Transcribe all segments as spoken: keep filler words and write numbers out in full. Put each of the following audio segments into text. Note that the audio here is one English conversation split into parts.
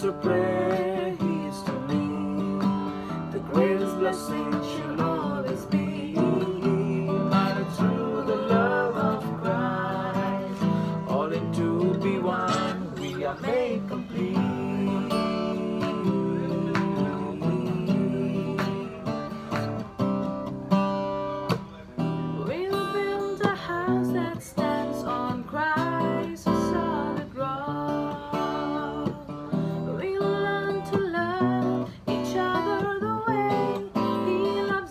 answer prayer, He is to me. The greatest blessing shall always be. United through the love of Christ, all in two be one, we are made complete. We'll build a house that stands on Christ, a solid rock. We'll learn to love each other the way He loves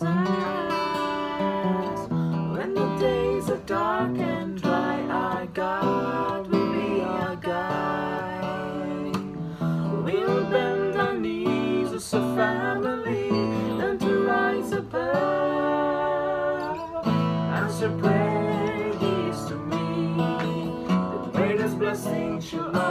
us. When the days are dark and dry, our God will be our guide. We'll bend our knees as a family, learn to rise above. Answer prayer, He is to me. The greatest blessing shall